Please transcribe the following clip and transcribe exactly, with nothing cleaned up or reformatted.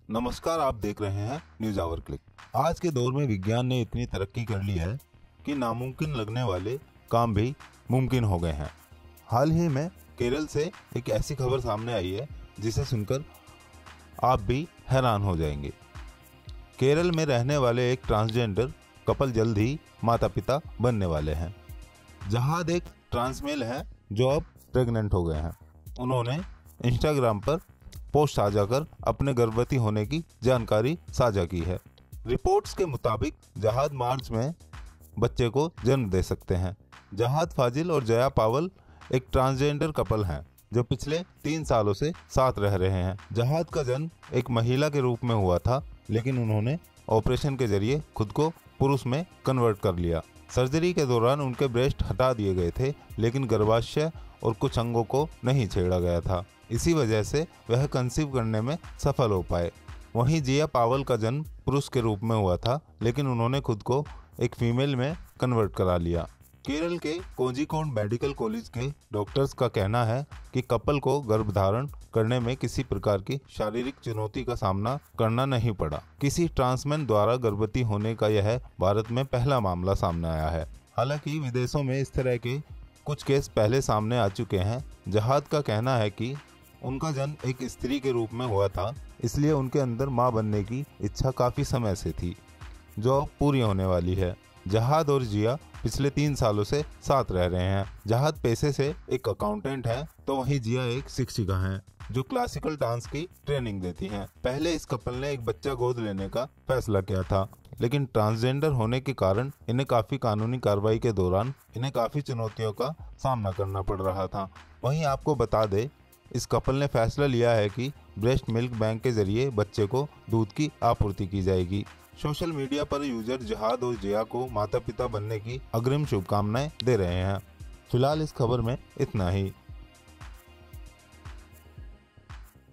नमस्कार, आप देख रहे हैं न्यूज आवर क्लिक। आज के दौर में विज्ञान ने इतनी तरक्की कर ली है कि नामुमकिन लगने वाले काम भी मुमकिन हो गए हैं। हाल ही में केरल से एक ऐसी खबर सामने आई है जिसे सुनकर आप भी हैरान हो जाएंगे। केरल में रहने वाले एक ट्रांसजेंडर कपल जल्द ही माता पिता बनने वाले हैं। जहाद एक ट्रांसमेल है जो अब प्रेग्नेंट हो गए हैं। उन्होंने इंस्टाग्राम पर पोस्ट साझा कर अपने गर्भवती होने की जानकारी साझा की है। रिपोर्ट्स के मुताबिक जहाद मार्च में बच्चे को जन्म दे सकते हैं। जहाद फाजिल और जया पावल एक ट्रांसजेंडर कपल हैं जो पिछले तीन सालों से साथ रह रहे हैं। जहाद का जन्म एक महिला के रूप में हुआ था, लेकिन उन्होंने ऑपरेशन के जरिए खुद को पुरुष में कन्वर्ट कर लिया। सर्जरी के दौरान उनके ब्रेस्ट हटा दिए गए थे, लेकिन गर्भाशय और कुछ अंगों को नहीं छेड़ा गया था। इसी वजह से वह कंसीव करने में सफल हो पाए। वहीं जिया पावल का जन्म पुरुष के रूप में हुआ था, लेकिन उन्होंने खुद को एक फीमेल में कन्वर्ट करा लिया। केरल के कोझिकोड मेडिकल कॉलेज के डॉक्टर्स का कहना है कि कपल को गर्भधारण करने में किसी प्रकार की शारीरिक चुनौती का सामना करना नहीं पड़ा। किसी ट्रांसमैन द्वारा गर्भवती होने का यह भारत में पहला मामला सामने आया है। हालांकि विदेशों में इस तरह के कुछ केस पहले सामने आ चुके हैं। जहाद का कहना है कि उनका जन्म एक स्त्री के रूप में हुआ था, इसलिए उनके अंदर मां बनने की इच्छा काफी समय से थी, जो अब पूरी होने वाली है। जहाद और जिया पिछले तीन सालों से साथ रह रहे हैं। जहाद पेशे से एक अकाउंटेंट है, तो वहीं जिया एक शिक्षिका हैं जो क्लासिकल डांस की ट्रेनिंग देती हैं। पहले इस कपल ने एक बच्चा गोद लेने का फैसला किया था, लेकिन ट्रांसजेंडर होने के कारण इन्हें काफी कानूनी कार्रवाई के दौरान इन्हें काफी चुनौतियों का सामना करना पड़ रहा था। वहीं आपको बता दें, इस कपल ने फैसला लिया है कि ब्रेस्ट मिल्क बैंक के जरिए बच्चे को दूध की आपूर्ति की जाएगी। सोशल मीडिया पर यूजर जहाद और जिया को माता पिता बनने की अग्रिम शुभकामनाएं दे रहे हैं। फिलहाल इस खबर में इतना ही।